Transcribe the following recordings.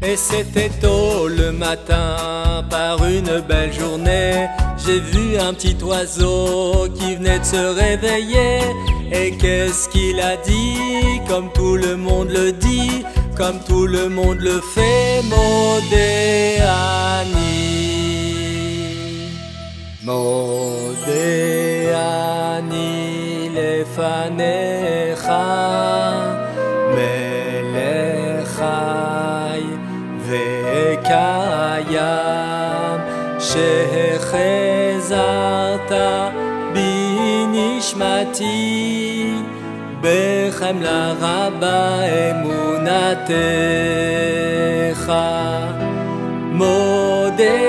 Et c'était tôt le matin, par une belle journée, j'ai vu un petit oiseau qui venait de se réveiller. Et qu'est-ce qu'il a dit? Comme tout le monde le dit, comme tout le monde le fait, Modéani. Modéani lefanecha, melechai ve'kayam, shehechezarta binishmati, בחמלה רבה אמונתך. מודה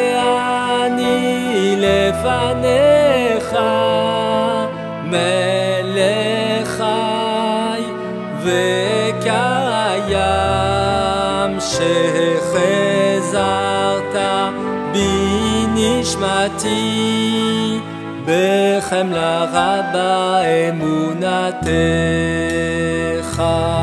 אני לפניך, מלך חי וקיים, שהחזרת בי נשמתי, בחמלה רבה אמונתך.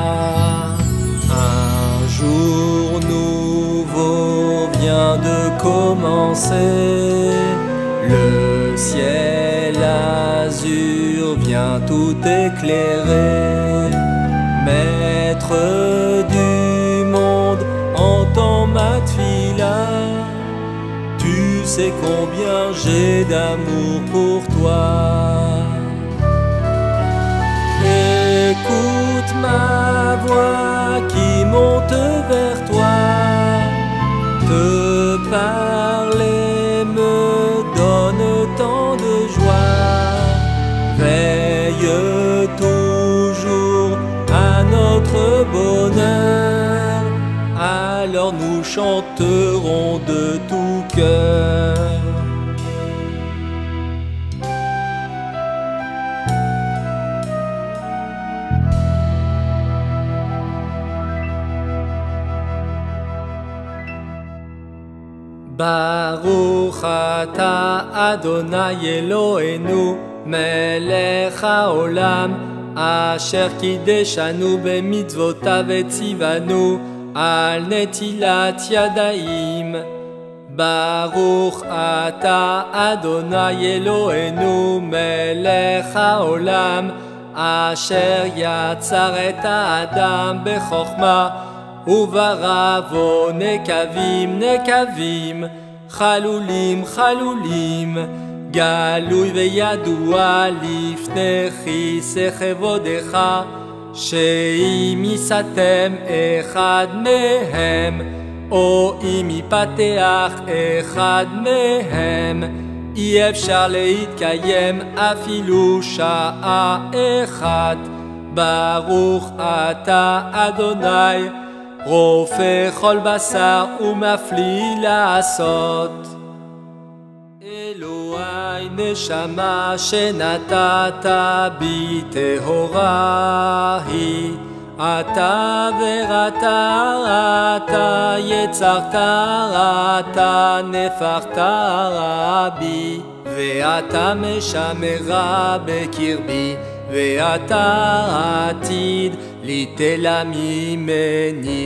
Un jour nouveau vient de commencer, le ciel azur vient tout éclairer. Maître du monde, entends ma tfila, tu sais combien j'ai d'amour pour toi. Écoute ma voix qui monte vers toi, te parler me donne tant de joie. Veille toujours à notre bonheur, alors nous chanterons de tout cœur. Baruch ata Adonai Eloheinu melech haolam, asher kideshanu b'mitzvotav etzivanu al netilat yadayim. Baruch ata Adonai Eloheinu melech haolam, asher yatzar et ha'adam bechokma וברבו נקבים נקבים, חלולים חלולים, גלוי וידוע לפני כיסא כבודך, שאם ייסתם אחד מהם, או אם ייפתח אחד מהם, אי אפשר להתקיים אפילו שעה אחת. ברוך אתה אדוני, רופא כל בשר ומפליא לעשות. אלוהי נשמה שנתת בי טהורה היא, אתה בראת, אתה יצרת, אתה נפחת בי, ואתה משמרה בקרבי, ואתה עתיד ליטלה ממני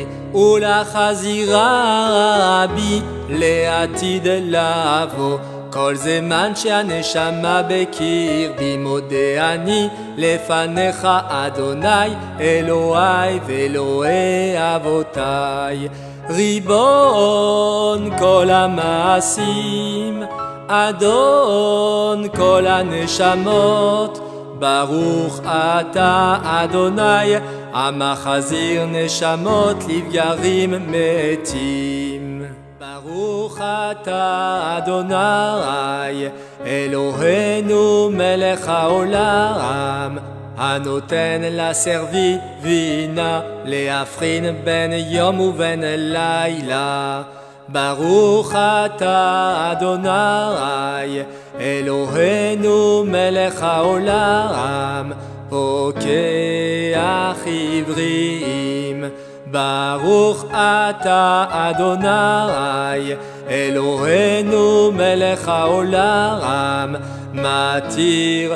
ולחזירה בי לעתיד לבוא. כל זמן שהנשמה בקרבי מודה אני לפניך אדוני אלוהי ואלוהי אבותיי. ריבון כל המעשים, אדון כל הנשמות, ברוך אתה אדוני המחזיר נשמות לבגרים מתים. ברוך אתה אדוני אלוהינו מלך העולם, הנותן לסרבי וינה להבחין בין יום ובין לילה. ברוך אתה אדוני אלוהינו מלך העולם, פוקח עבריים. ברוך אתה אדוני אלוהינו מלך העולם, מתיר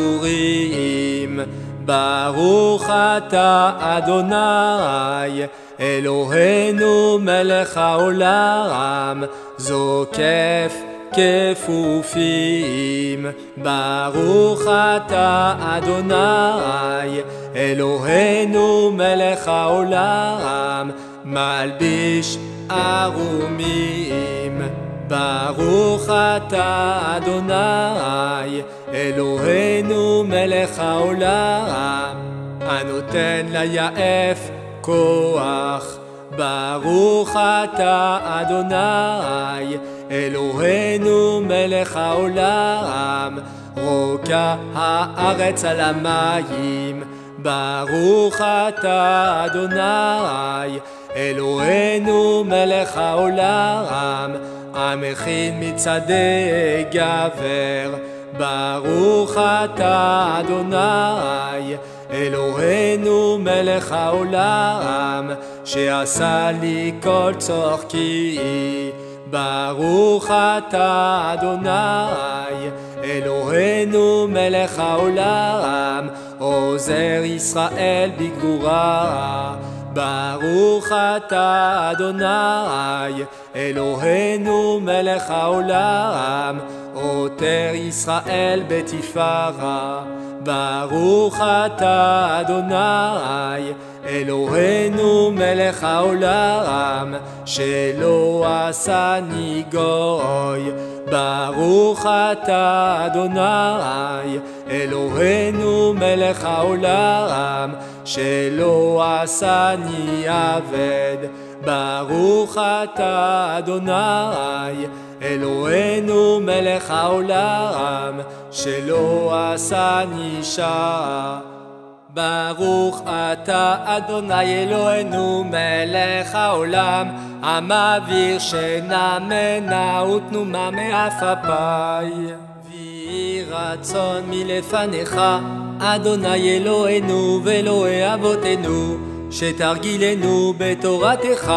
אסורים. ברוך אתה אדוני אלוהינו מלך העולם, זוקף כפופים. ברוך אתה אדוני, אלוהינו מלך העולם, מלביש ערומים. ברוך אתה אדוני, אלוהינו מלך העולם, הנותן ליעף כוח. ברוך אתה אדוני, אלוהינו מלך העולם, רוקע הארץ על המים. ברוך אתה אדוני, אלוהינו מלך העולם, המכין מצעדי גבר. ברוך אתה אדוני, אלוהינו מלך העולם, שעשה לי כל צורכי. ברוך אתה אדוני, אלוהינו מלך העולם, עוזר ישראל בגבורה. ברוך אתה אדוני, אלוהינו מלך העולם, עוטר ישראל בתפארה. ברוך אתה אדוני, אלוהינו מלך העולם, שלא עשני גוי. ברוך אתה אדוני, אלוהינו מלך העולם, שלא עשני עבד. ברוך אתה אדוני, אלוהינו מלך העולם, שלא עשני אישה. ברוך אתה אדוני אלוהינו מלך העולם, המעביר שינה מנע ותנומה מעפעפי. ויהי רצון מלפניך אדוני אלוהינו ואלוהי אבותינו, שתרגילנו בתורתך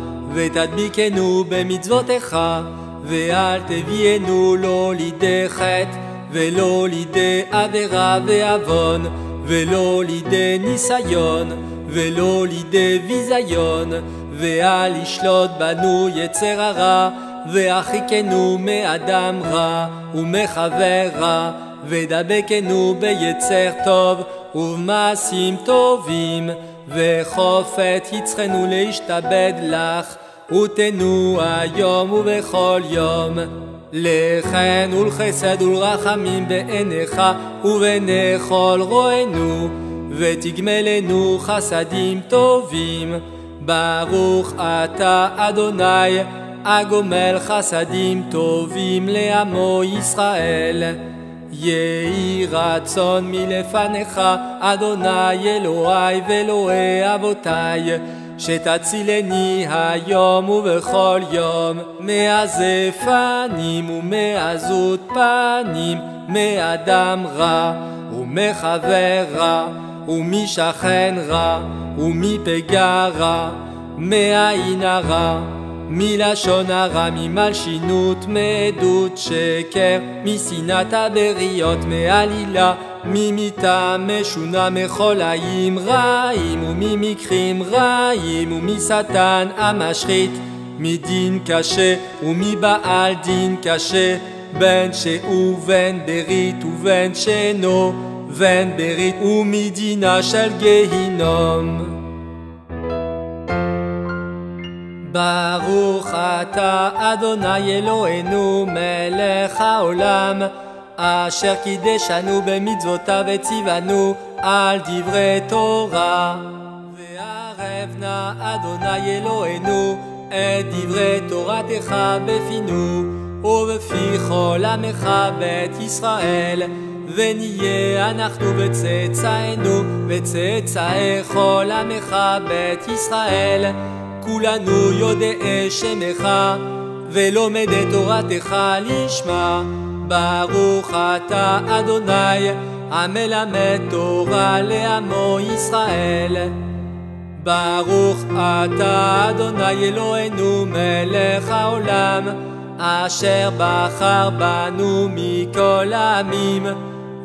ותדביקנו במצוותיך, ואל תביאנו לא לידי חטא ולא לידי עבירה ועוון, ולא לידי ניסיון ולא לידי ביזיון, ואל ישלוט בנו יצר הרע, והרחיקנו מאדם רע ומחבר רע, ודבקנו ביצר טוב ובמעשים טובים, וחופת יצחנו להשתבד לך, ותנו היום ובכל יום. לחן ולחסד ולרחמים בעיניך ובעיני כל רואינו, ותגמלנו חסדים טובים. ברוך אתה אדוני, הגומל חסדים טובים לעמו ישראל. יהי רצון מלפניך אדוני אלוהי ואלוהי אבותי, שתצילני היום ובכל יום מעזי פנים ומעזות פנים, מאדם רע ומחבר רע ומשכן רע ומפגע רע, מעין הרע, מלשון הרע, ממלשינות, מעדות שקר, משנאת הבריות, מעלילה, ממיתה משונה, מחולאים רעים וממקרים רעים, ומשטן המשחית, מדין קשה ומבעל דין קשה, בין שהוא בן ברית ובין שאינו בן ברית, ומדינה של גיהינום. ברוך אתה אדוני אלוהינו מלך העולם, אשר קידשנו במצוותיו וציוונו על דברי תורה. וערב נא אדוני אלוהינו את דברי תורתך בפינו ובפי כל עמך בית ישראל, ונהיה אנחנו וצאצאינו וצאצאי כל עמך בית ישראל, כולנו יודעי שמך ולומדי תורתך לשמה. ברוך אתה אדוני המלמד תורה לעמו ישראל. ברוך אתה אדוני אלוהינו מלך העולם, אשר בחר בנו מכל העמים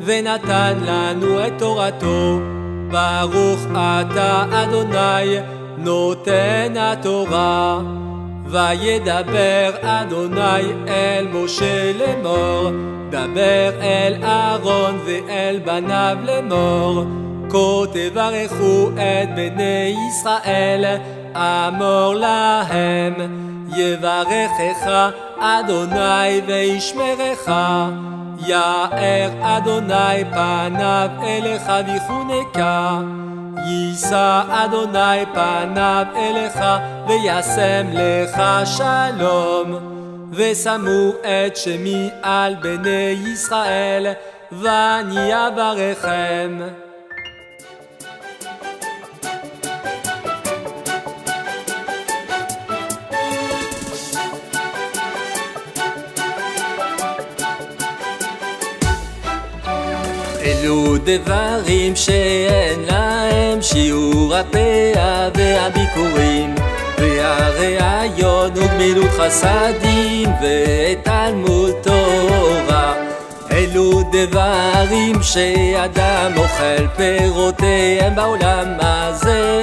ונתן לנו את תורתו. ברוך אתה אדוני נותן התורה. וידבר אדוני אל משה לאמור, דבר אל אהרון ואל בניו לאמור, כה תברכו את בני ישראל, אמור להם, יברכך אדוני וישמרך, יאר אדוני פניו אליך ויחונקה, יישא אדוני פניו אליך וישם לך שלום. ושמו את שמי על בני ישראל, ואני אברכם. אלו דברים שאין להם שיעור הפאה והביקורים, והראיון וגמילות חסדים ותלמוד תורה. אלו דברים שאדם אוכל פירותיהם בעולם הזה,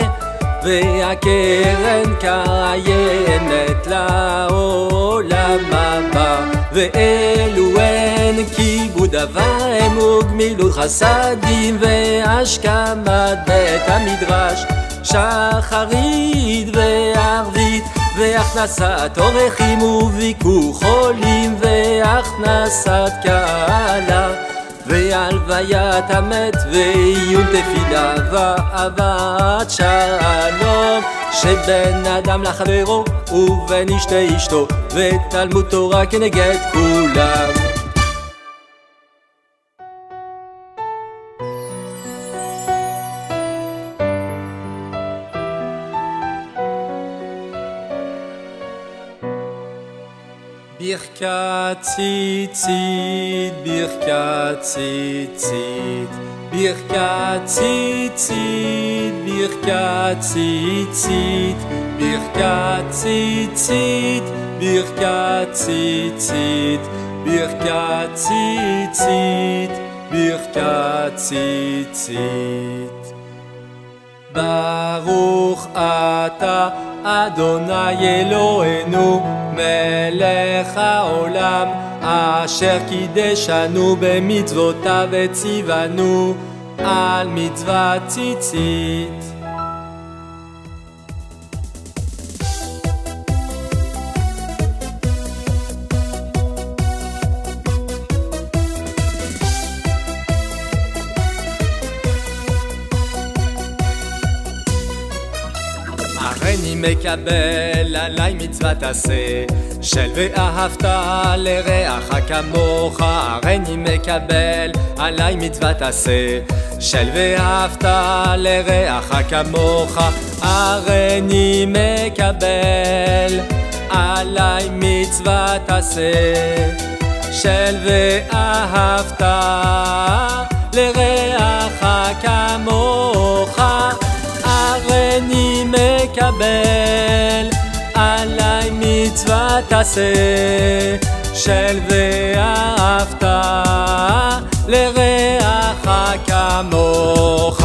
והקרן קיימת לעולם הבא. ואלו הן כיבוד אב ואם וגמילות חסדים והשכמת בית המדרש, שחרית וערבית והכנסת אורחים וביקור חולים והכנסת קהלה, והלוויית המת ועיון תפילה ואהבת שלום, שבין אדם לחברו ובין איש לאשתו, ותלמוד תורה כנגד כולם. ברכת ציצית, ברכת ציצית, ברכת ציצית, ברכת ציצית, ברכת ציצית, ברכת ציצית, ברכת ציצית, ברכת ציצית. ברוך אתה אדוני אלוהינו מלך העולם, אשר קידשנו במצוותיו וציוונו על מצוות ציצית. הריני מקבל עלי מצוות עשה, של ואהבת לרעך כמוך. הריני מקבל עלי מצוות עשה, של ואהבת לרעך כמוך. הריני מקבל עלי מצוות עשה, של ואהבת לרעך כמוך. הריני מקבל עלי מצוות עשה, של ואהבת לרעך כמוך.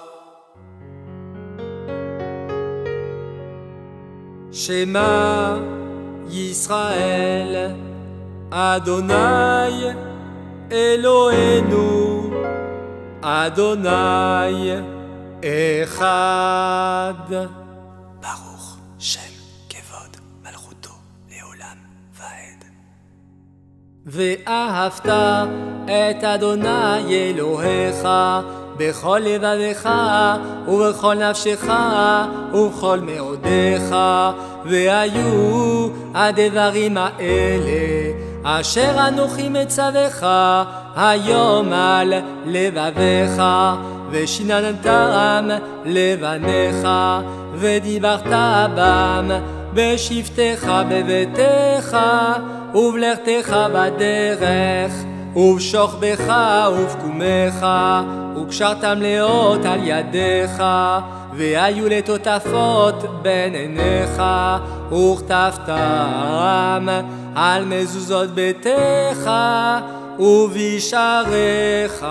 שמע ישראל אדוני אלוהינו אדוני אחד. ברוך שם כבוד מלכותו לעולם ועד. ואהבת את אדוני אלוהיך בכל לבבך ובכל נפשך ובכל מאודיך. והיו הדברים האלה אשר אנוכי מצווך היום על לבביך, ושיננתם לבניך, ודיברת בם בשבתך בביתך ובלכתך בדרך ובשוכבך ובקומך, וקשרתם לאות על ידיך, והיו לטוטפות בין עיניך, וכתבתם על מזוזות ביתך ובשעריך.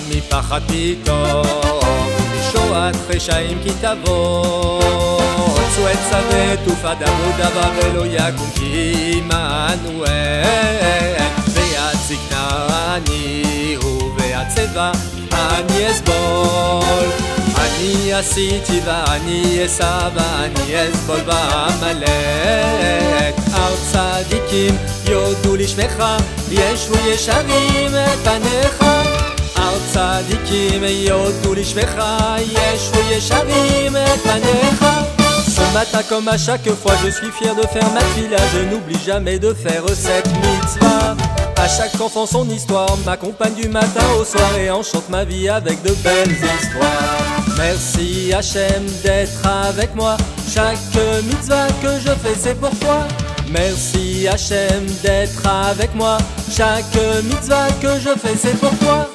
מפחד פתאום, משועת רשעים כי תבוא. צאו עצה ותופדה מודבה ולא יקום כי עמנואל. ויד זקנה אני הוא ויד צבע אני אסבול. אני עשיתי ואני אשא ואני אסבול בעמלק. הר צדיקים יודו לשמך, ישבו ישרים את פניך. הר צדיקים יודו לשמך, ישבו ישרים את פניך. Ce matin comme à chaque fois je suis fier de faire ma fila. Je n'oublie jamais de faire cette mitzvah. À chaque enfant son histoire m'accompagne du matin au soir et enchante ma vie avec de belles histoires. Merci Hachem d'être avec moi. Chaque mitzvah que je fais c'est pour toi. Merci Hachem d'être avec moi. Chaque mitzvah que je fais c'est pour toi.